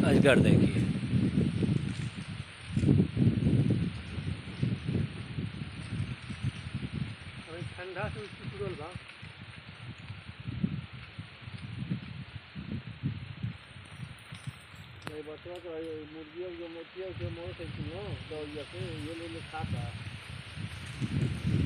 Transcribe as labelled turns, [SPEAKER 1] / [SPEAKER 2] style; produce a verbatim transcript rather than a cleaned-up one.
[SPEAKER 1] अजगर देखिए।
[SPEAKER 2] अभी ठंडा से उसकी तुरल बा। नहीं बचवा तो है मुर्गियों जो मोतियों से मोड़ सकती हो दौड़िया से ये ले ले खाता।